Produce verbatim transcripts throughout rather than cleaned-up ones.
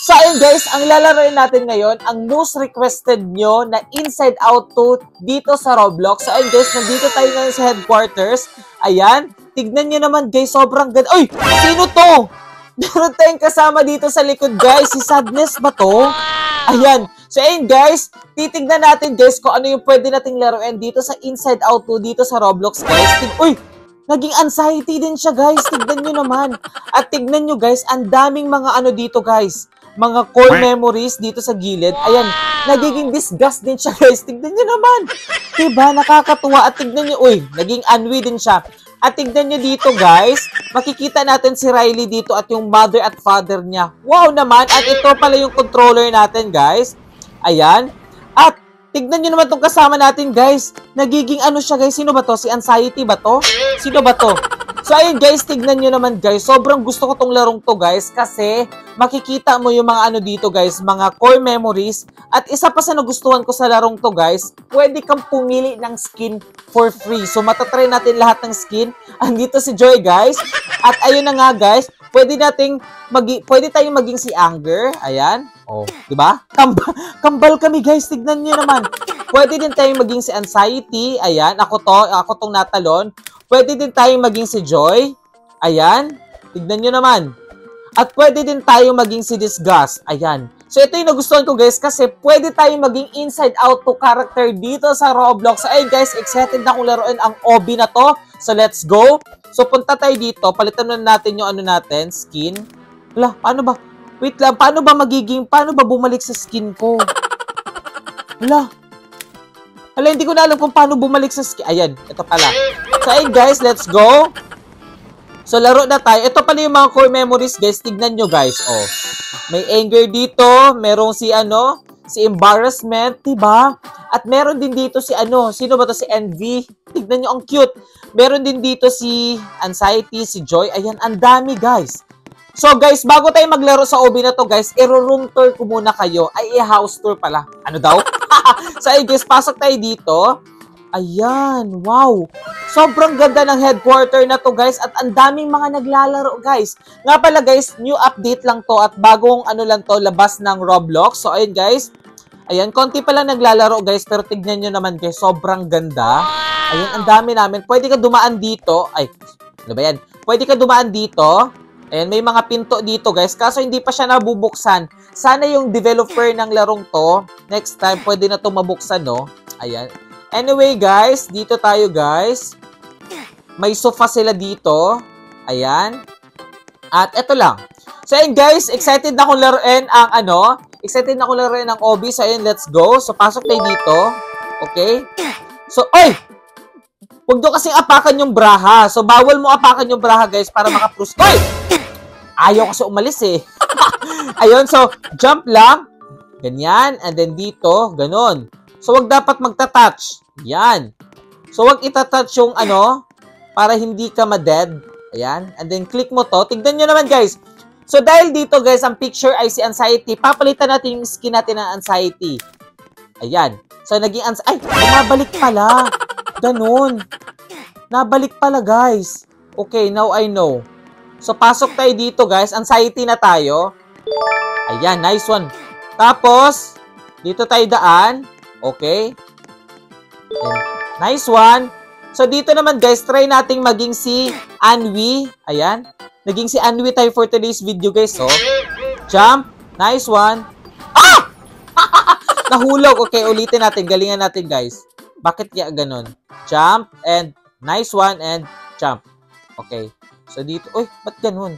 So, ayun guys, ang lalaroin natin ngayon, ang most requested nyo na Inside Out two dito sa Roblox. So, ayun guys, nandito tayo ngayon sa headquarters. Ayan, tignan nyo naman guys, sobrang ganda. Uy, sino to? Meron tayong kasama dito sa likod guys. Si Sadness ba to? Ayan. So, ayun guys, titignan natin guys kung ano yung pwede nating laruin dito sa Inside Out two dito sa Roblox guys. Tig Uy, naging anxiety din siya guys. Tignan nyo naman. At tignan nyo guys, ang daming mga ano dito guys. Mga core memories dito sa gilid. Ayan, nagiging disgust din siya guys. Tignan nyo naman. Diba? Nakakatuwa. At tignan nyo, uy, naging Anwi din siya. At tignan nyo dito guys, makikita natin si Riley dito at yung mother at father niya. Wow naman. At ito pala yung controller natin guys. Ayan. At tignan nyo naman itong kasama natin guys. Nagiging ano siya guys. Sino ba to? Si Anxiety ba to? Sino ba to? So, ayun guys, tignan nyo naman guys. Sobrang gusto ko tong larong to guys kasi makikita mo yung mga ano dito guys, mga core memories. At isa pa sa nagustuhan ko sa larong to guys, pwede kang pumili ng skin for free. So, matatry natin lahat ng skin. Andito si Joy guys. At ayun na nga guys, pwede nating magi pwede tayong maging si Anger. Ayan. Oh, di ba? Kamba kambal kami guys, tignan niyo naman. Pwede din tayong maging si Anxiety. Ayan, ako to, ako tong natalon. Pwede din tayong maging si Joy. Ayan. Tignan nyo naman. At pwede din tayong maging si Disgust. Ayan. So, ito yung nagustuhan ko guys kasi pwede tayong maging Inside Out two character dito sa Roblox. So, ayun guys, excited na akong laruin ang O B na to. So, let's go. So, punta tayo dito. Palitan na natin yung ano natin, skin. Wala, paano ba? Wait lang, paano ba magiging, paano ba bumalik sa skin ko? Wala. Wala, hindi ko na alam kung paano bumalik sa skin. Ayan, ito pala. So, ayun guys, let's go. So, laro na tayo. Ito pala yung mga core memories, guys. Tignan nyo, guys. Oh, may anger dito. Merong si, ano, si embarrassment, diba? At meron din dito si, ano, sino ba to? Si Envy. Tignan nyo, ang cute. Meron din dito si Anxiety, si Joy. Ayan, ang dami, guys. So, guys, bago tayo maglaro sa O B na to, guys, i-room tour ko muna kayo. Ay, i-house tour pala. Ano daw? So, ayun, guys, pasok tayo dito. Ayan, wow. Sobrang ganda ng headquarter na to guys at ang daming mga naglalaro guys. Nga pala guys, new update lang to at bagong ano lang to, labas ng Roblox. So ayun guys, ayan, konti pa lang naglalaro guys pero tignan nyo naman guys, sobrang ganda. Ayan, ang dami namin. Pwede ka dumaan dito. Ay, ano ba yan? Pwede ka dumaan dito. Ayan, may mga pinto dito guys. Kaso hindi pa siya nabubuksan. Sana yung developer ng larong to, next time pwede na to mabuksan no. Ayan. Anyway guys, dito tayo guys. May sofa sila dito. Ayan. At eto lang. So ayun guys, excited na akong laruin ang ano. Excited na akong laruin ang O B. So ayun, let's go. So pasok tayo dito. Okay. So, oy! Huwag nyo kasing apakan yung braha. So bawal mo apakan yung braha guys para makaprus. Oy! Ayaw kasi umalis eh. Ayun, so jump lang. Ganyan. And then dito, ganon. So, wag dapat magta-touch. Yan. So, wag ita-touch yung ano, para hindi ka ma-dead. Ayan. And then, click mo to. Tignan nyo naman, guys. So, dahil dito, guys, ang picture ay si Anxiety, papalitan natin yung skin natin ng Anxiety. Ayan. So, naging Anxiety. Ay, nabalik pala. Ganun. Nabalik pala, guys. Okay, now I know. So, pasok tayo dito, guys. Anxiety na tayo. Ayan, nice one. Tapos, dito tayo daan. Okay. And nice one. So, dito naman guys, try nating maging si Anwi. Ayan. Naging si Anwi tayo for today's video guys. So, jump. Nice one. Ah! Nahulog. Okay, ulitin natin. Galingan natin guys. Bakit kaya ganun? Jump and nice one and jump. Okay. So, dito. Uy, ba't ganun?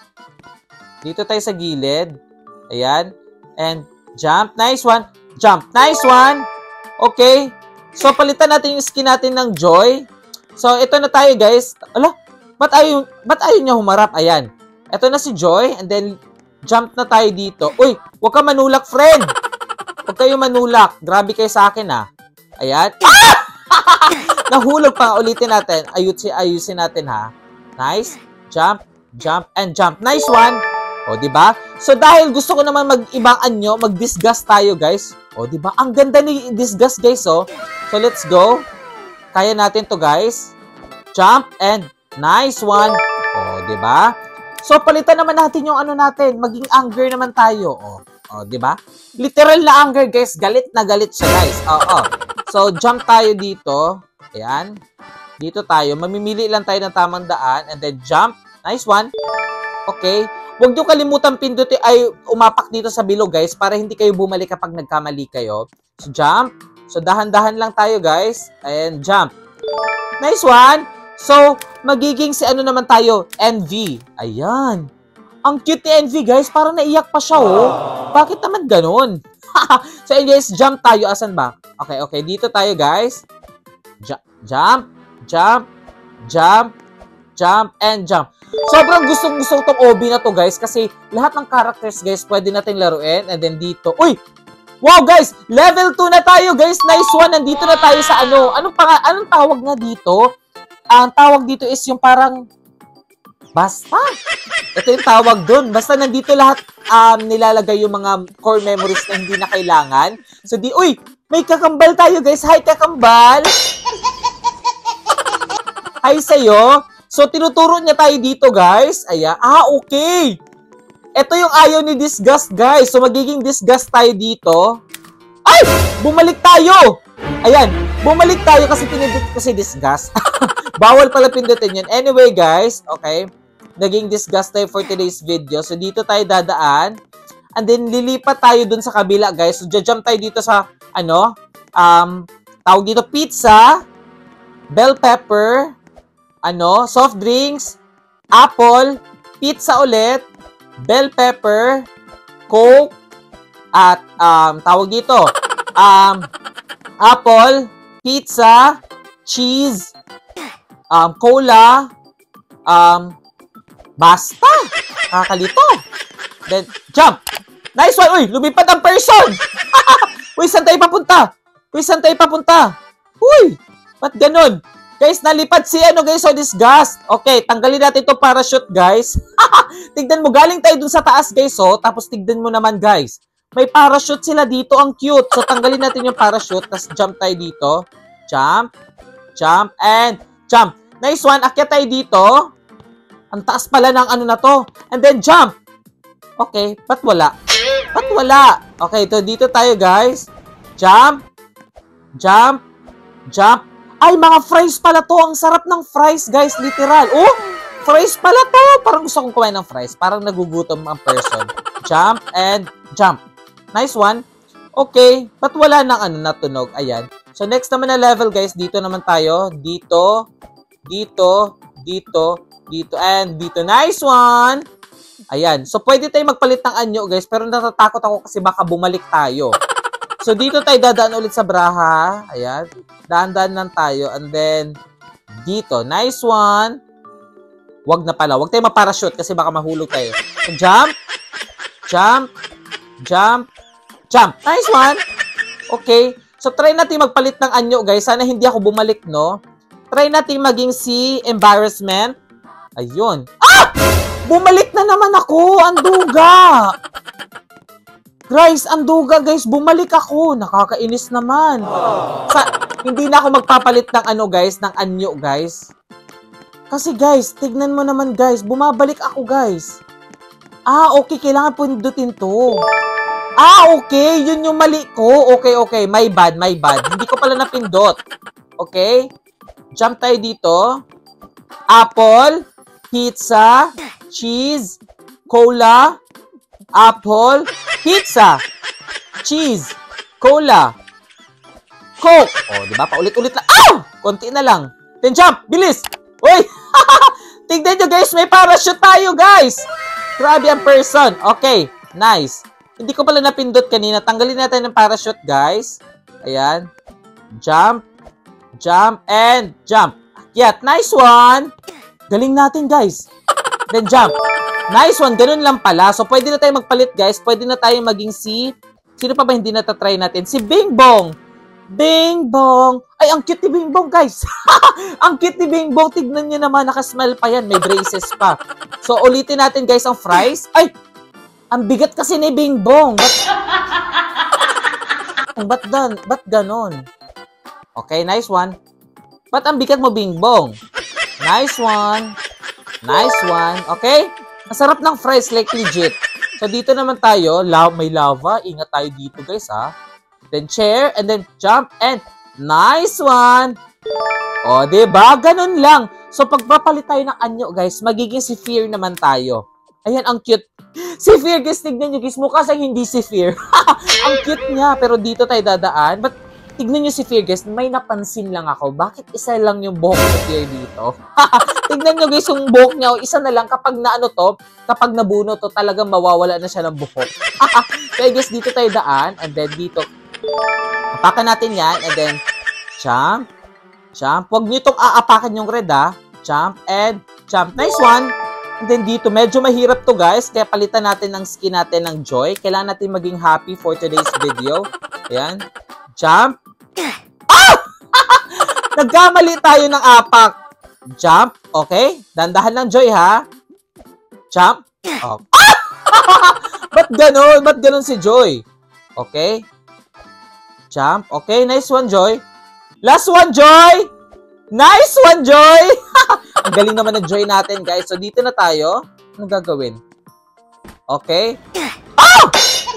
Dito tayo sa gilid. Ayan. And jump. Nice one. Jump. Nice one. Okay. So, palitan natin yung skin natin ng Joy. So, ito na tayo, guys. Ala, ba't ayaw, ba't ayaw niya humarap? Ayan. Ito na si Joy. And then, jump na tayo dito. Uy, huwag ka manulak, friend. Huwag kayo manulak. Grabe kayo sa akin, ha. Ayan. Ah! Nahulog pa. Ulitin natin. Ayusin, ayusin natin, ha. Nice. Jump, jump, and jump. Nice one. O, diba? So, dahil gusto ko naman mag-ibang anyo, mag-disgust tayo, guys. O, diba? Ang ganda ni disgust, guys, oh. So, let's go. Kaya natin to, guys. Jump and nice one. O, diba? So, palitan naman natin yung ano natin. Maging anger naman tayo. O, o di ba? Literal na anger, guys. Galit na galit siya, guys. Oo. So, jump tayo dito. Ayan. Dito tayo. Mamimili lang tayo ng tamang daan. And then, jump. Nice one. Okay. Huwag nyo kalimutan pindutin ay umapak dito sa bilog, guys, para hindi kayo bumalik kapag nagkamali kayo. So, jump. So, dahan-dahan lang tayo, guys. And jump. Nice one. So, magiging si ano naman tayo? N V. Ayan. Ang cute ni N V, guys. Parang naiyak pa siya, oh. Bakit naman ganun? So, and guys, jump tayo. Asan ba? Okay, okay. Dito tayo, guys. J jump. Jump. Jump. Jump. And jump. Sobrang gustong-gusto itong O B na to, guys, kasi lahat ng characters, guys, pwede natin laruin. And then dito, uy! Wow, guys! Level two na tayo, guys! Nice one! Nandito na tayo sa ano. Anong, pang anong tawag na dito? Ang tawag dito is yung parang... Basta! Ito yung tawag dun. Basta nandito lahat um, nilalagay yung mga core memories na hindi na kailangan. So, di, uy! May kakambal tayo, guys! Hi, kakambal! Hi sa'yo! So, tinuturo niya tayo dito, guys. Ayan. Ah, okay. Ito yung ayaw ni Disgust, guys. So, magiging Disgust tayo dito. Ay! Bumalik tayo! Ayan. Bumalik tayo kasi pinindot ko si Disgust. Bawal pala pindutin yun. Anyway, guys. Okay. Naging Disgust tayo for today's video. So, dito tayo dadaan. And then, lilipat tayo dun sa kabila, guys. So, jump tayo dito sa, ano, um, tawag dito, pizza, bell pepper, ano, soft drinks, apple, pizza ulit, bell pepper, coke, at um, tawag dito, um, apple, pizza, cheese, um, cola, um, basta. Kakalito. Then, jump. Nice one. Uy, lumipad ang person. Uy, saan tayo papunta? Uy, saan tayo papunta? Uy, ba't ganun? Guys, nalipad si ano, guys, so Disgust. Okay, tanggalin natin itong parachute, guys. Tignan mo, galing tayo dun sa taas, guys, so. Tapos tignan mo naman, guys. May parachute sila dito, ang cute. So, tanggalin natin yung parachute, tapos jump tayo dito. Jump, jump, and jump. Nice one, akyat tayo dito. Ang taas pala ng ano na to. And then, jump. Okay, ba't wala? Ba't wala? Okay, to dito tayo, guys. Jump, jump, jump. Ay, mga fries pala to. Ang sarap ng fries, guys. Literal. Oh, fries pala to. Parang gusto kong kumain ng fries. Parang nagugutom ang person. Jump and jump. Nice one. Okay. Ba't wala nang ano, natunog? Ayan. So, next naman na level, guys. Dito naman tayo. Dito. Dito. Dito. Dito. And dito. Nice one. Ayan. So, pwede tayo magpalit ng anyo, guys. Pero natatakot ako kasi baka bumalik tayo. So, dito tayo dadaan ulit sa braha. Ayan. Daan-daan lang tayo. And then, dito. Nice one. Wag na pala. Wag tayo maparachute kasi baka mahulog tayo. So, jump. Jump. Jump. Jump. Nice one. Okay. So, try natin magpalit ng anyo, guys. Sana hindi ako bumalik, no? Try natin maging si embarrassment. Ayun. Ah! Bumalik na naman ako. Anduga. Guys, anduga, guys. Bumalik ako. Nakakainis naman. Sa, hindi na ako magpapalit ng ano, guys, ng anyo, guys. Kasi, guys, tignan mo naman, guys. Bumabalik ako, guys. Ah, okay. Kailangan pindutin to. Ah, okay. Yun yung mali ko. Okay, okay. My bad, my bad. Hindi ko pala napindot. Okay? Jump tayo dito. Apple, pizza, cheese, cola, apple, pizza, cheese, cola, coke. O, di ba? Paulit-ulit lang. Ow! Konti na lang. Then jump. Bilis. Uy! Tignan nyo, guys. May parachute tayo, guys. Grabe ang person. Okay. Nice. Hindi ko pala napindot kanina. Tanggalin natin ng parachute, guys. Ayan. Jump. Jump. And jump. Akyat. Nice one. Galing natin, guys. Then jump. Nice one. Ganun lang pala. So, pwede na tayo magpalit, guys. Pwede na tayo maging si... Sino pa ba hindi natatry natin? Si Bing Bong. Bing Bong. Ay, ang cute ni Bing Bong, guys. Ang cute ni Bing Bong. Tignan nyo naman. Nakasmile pa yan. May braces pa. So, ulitin natin, guys, ang fries. Ay! Ang bigat kasi ni Bing Bong. Ba't... Ba't, dan, ba't ganon? Okay, nice one. Ba't ang bigat mo, Bing Bong? Nice one. Nice one. Okay? Masarap ng fries, like legit. So, dito naman tayo. La may lava. Ingat tayo dito, guys, ha? Then, chair. And then, jump. And, nice one! O, diba? Ganun lang. So, pagpapalit tayo ng anyo, guys, magiging si Fear naman tayo. Ayan, ang cute. Si Fear, guys, tignan nyo, guys. Mukha siyang hindi si Fear. Ang cute niya. Pero dito tayo dadaan. But, tignan nyo si Fear, guys. May napansin lang ako. Bakit isa lang yung buhok ni Fear dito? Tignan nyo, guys, yung buhok niya. O, isa na lang. Kapag na ano to, kapag nabuno to, talagang mawawala na siya ng buhok. Kaya, guys, dito tayo daan. And then, dito. Apakan natin yan. And then, jump. Jump. Huwag nyo itong aapakan yung red, ha. Jump and jump. Nice one. And then, dito, medyo mahirap to, guys. Kaya palitan natin ng skin natin ng joy. Kailangan natin maging happy for today's video. Ayan. Jump. Ah! Nagkamali tayo ng apak. Jump. Okay. Dandahan lang, Joy, ha? Jump. Oh. Ah! Ba't ganun? Ba't ganun si Joy? Okay. Jump. Okay. Nice one, Joy. Last one, Joy. Nice one, Joy. Ang galing naman ng Joy natin, guys. So, dito na tayo. Anong gagawin? Okay. Ah!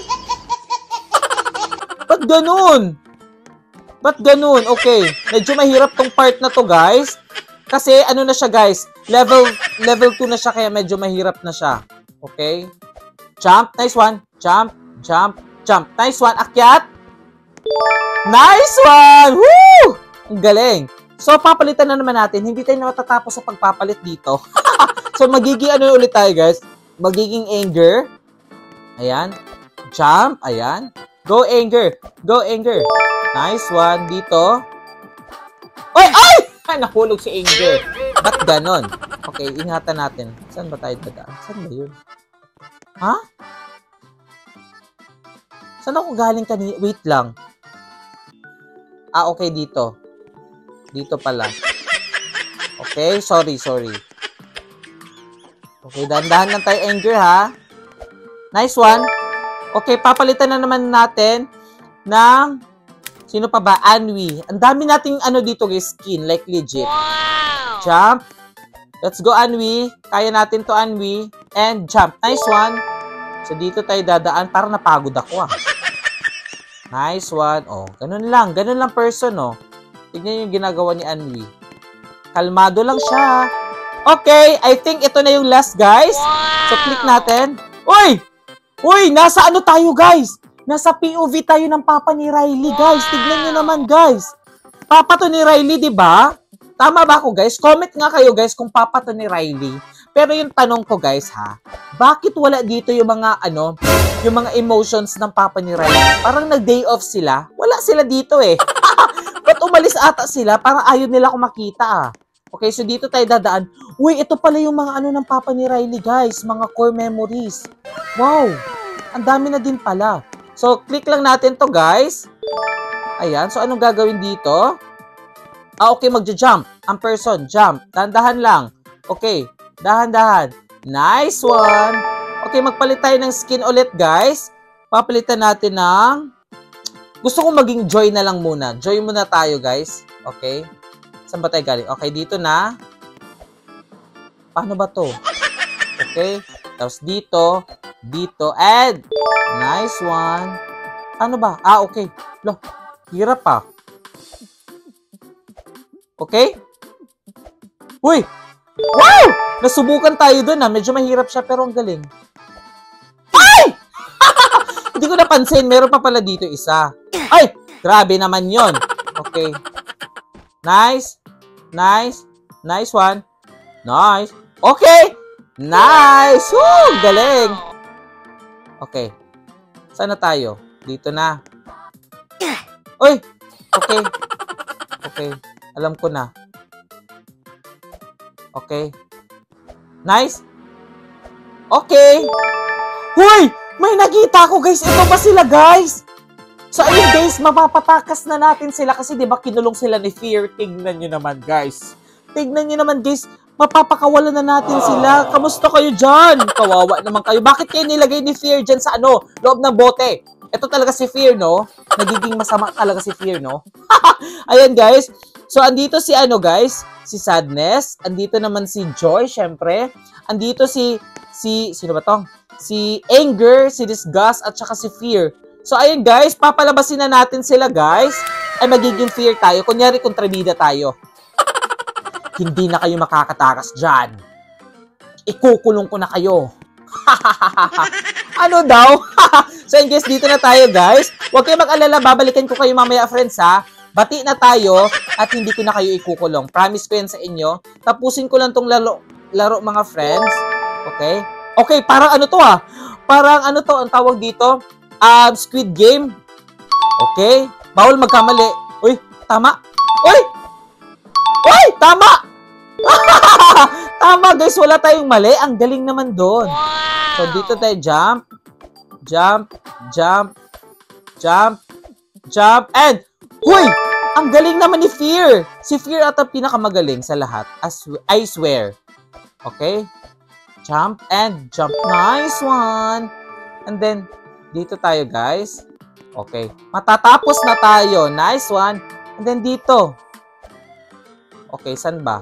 Ba't ganun? Ba't ganun? Okay. Medyo mahirap tong part na to, guys. Kasi, ano na siya, guys? Level, level two na siya, kaya medyo mahirap na siya. Okay. Jump. Nice one. Jump. Jump. Jump. Nice one. Akyat. Nice one! Woo! Ang galing. So, papalitan na naman natin. Hindi tayo na matatapos sa pagpapalit dito. So, magiging ano ulit tayo, guys? Magiging anger. Ayan. Jump. Ayan. Go anger. Go anger. Nice one. Dito. Oy! Ay! Ay! Nahulog si Anger. Ba't ganon? Okay, ingatan natin. Saan ba tayo dadaan? Saan ba yun? Ha? Saan ako galing kanina? Wait lang. Ah, okay. Dito. Dito pala. Okay. Sorry, sorry. Okay, dahan-dahan lang tayo, Anger, ha? Nice one. Okay, papalitan na naman natin ng sino pa ba? Anwi. Ang dami nating ano dito, guys, skin. Like, legit. Wow! Jump. Let's go, Anwi. Kaya natin to, Anwi. And jump. Nice one. So, dito tayo dadaan. Parang napagod ako, ah. Nice one. Oh, ganun lang. Ganun lang person, oh. Tignan yung ginagawa ni Anwi. Kalmado lang siya. Okay, I think ito na yung last, guys. Wow! So, click natin. Uy! Uy! Nasa ano tayo, guys? Nasa P O V tayo ng papa ni Riley, guys. Tignan nyo naman, guys. Papa to ni Riley, di ba? Tama ba ako, guys? Comment nga kayo, guys, kung papa to ni Riley. Pero yung tanong ko, guys, ha? Bakit wala dito yung mga, ano, yung mga emotions ng papa ni Riley? Parang nag-day off sila. Wala sila dito, eh. Ba't umalis ata sila? Parang ayaw nila ko makita, ah. Okay, so dito tayo dadaan. Uy, ito pala yung mga ano ng papa ni Riley, guys. Mga core memories. Wow! Ang dami na din pala. So, click lang natin to, guys. Ayan. So, anong gagawin dito? Ah, okay. Magja-jump. Ang person. Jump. Dahan-dahan lang. Okay. Dahan-dahan. Nice one. Okay. Magpalit tayo ng skin ulit, guys. Papalitan natin ng... Gusto kong maging Joy na lang muna. Joy muna tayo, guys. Okay. Saan ba tayo galing? Okay. Dito na. Paano ba to? Okay. Tapos dito. Dito. And... Nice one. Ano ba? Ah, okay. Loh, hirap pa. Okay? Uy! Wow! Nasubukan tayo dun, ah. Medyo mahirap siya, pero ang galing. Ay! Hindi ko napansin. Meron pa pala dito isa. Ay! Grabe naman yon. Okay. Nice. Nice. Nice one. Nice. Okay! Nice! Woo! Galing! Okay. Saan na tayo? Dito na. Uy! Okay. Okay. Alam ko na. Okay. Nice. Okay. Huy! May nakita ko, guys. Ito ba sila, guys? So, ayun, guys. Mapapatakas na natin sila kasi, di ba, kinulong sila ni Fear. Tignan nyo naman, guys. Tignan nyo naman, guys. Mapapakawalan na natin sila. Kamusta kayo dyan? Kawawa naman kayo. Bakit kayo nilagay ni Fear dyan sa ano? Loob ng bote. Ito talaga si Fear, no? Nagiging masama talaga si Fear, no? Ayan, guys. So, andito si ano, guys? Si Sadness. Andito naman si Joy, syempre. Andito si si, sino ba to? Si Anger, si Disgust, at saka si Fear. So, ayun guys, papalabasin na natin sila guys. Ay, magiging Fear tayo. Kunyari, kontrabida tayo. Hindi na kayo makakatakas dyan. Ikukulong ko na kayo. Ano daw? So, ayun guys, dito na tayo guys. Huwag kayo mag-alala, babalikan ko kayo mamaya friends ha. Bati na tayo at hindi ko na kayo ikukulong. Promise ko yan sa inyo. Tapusin ko lang tong laro, laro mga friends. Okay? Okay, parang ano to ah. Parang ano to, ang tawag dito? Um, Squid Game. Okay? Bawal magkamali. Uy, tama. Uy! Uy, tama! Tama guys, wala tayong mali. Ang galing naman doon. So, dito tayo jump. Jump. Jump. Jump. Jump. And, huy! Ang galing naman ni Fear. Si Fear at ang pinakamagaling sa lahat. I swear. Okay? Jump and jump. Nice one. And then, dito tayo guys. Okay. Matatapos na tayo. Nice one. And then dito. Okay, saan ba?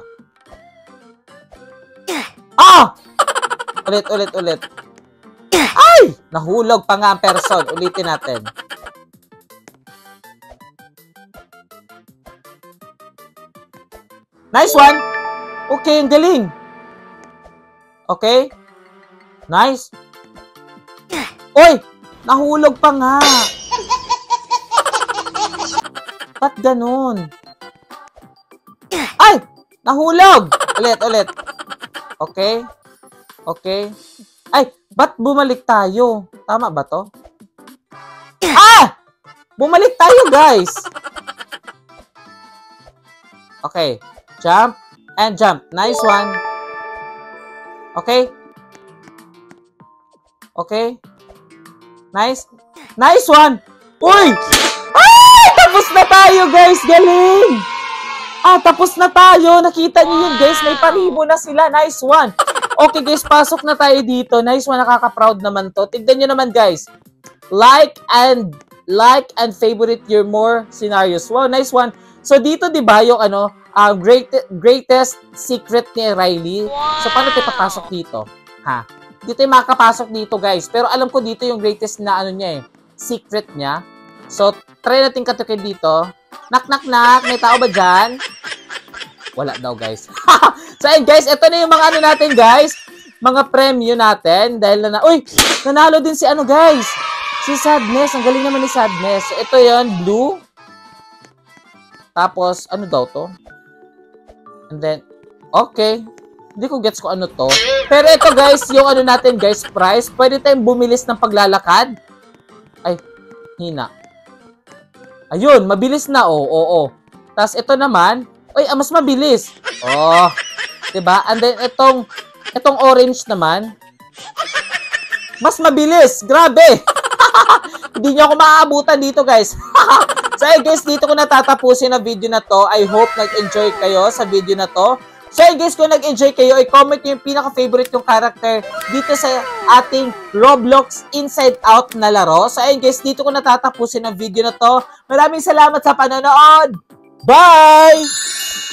Ah! Ulit, ulit, ulit. Ay! Nahulog pa nga ang person. Ulitin natin. Nice one! Okay, ang galing. Okay? Nice. Uy! Nahulog pa nga. Ba't ganun? Ay! Nahulog! Ulit, ulit. Okay? Okay? Ay! Ba't bumalik tayo? Tama ba to? Ah! Bumalik tayo, guys! Okay. Jump and jump. Nice one. Okay? Okay? Nice. Nice one! Uy! Ay! Tapos na tayo, guys! Galing! Ah, tapos na tayo. Nakita niyo yun, guys. May paribo na sila. Nice one. Okay, guys. Pasok na tayo dito. Nice one. Nakaka-proud naman to. Tignan nyo naman, guys. Like and like and favorite your more scenarios. Wow, nice one. So, dito, di ba, yung ano, uh, great, greatest secret ni Riley. So, paano tayo papasok dito? Ha? Dito yung makakapasok dito, guys. Pero alam ko dito yung greatest na ano niya eh. Secret niya. So, try natin katukin dito. Knock, knock, knock. May tao ba dyan? Wala daw, guys. So, ayun, guys. Ito na yung mga ano natin, guys. Mga premyo natin. Dahil na na... Uy! Nanalo din si ano, guys. Si Sadness. Ang galing naman ni Sadness. So, ito yon blue. Tapos, ano daw to? And then, okay. Hindi ko gets ko ano to. Pero ito, guys, yung ano natin, guys, price. Pwede tayong bumilis ng paglalakad. Ay, hina. Ayun, mabilis na, oh, oo, oh, oh. Tapos, ito naman, ay, ah, mas mabilis. Oh, diba? And then, itong, itong orange naman, mas mabilis. Grabe. Hindi nyo ako maaabutan dito, guys. So, hey guys, dito ko natatapusin ang video na to. I hope nag-enjoy kayo sa video na to. So, hey guys, kung nag-enjoy kayo, i-comment nyo yung pinaka-favorite yung character dito sa ating Roblox Inside Out na laro. So, hey guys, dito ko natatapusin ang video na to. Maraming salamat sa panonood. Bye!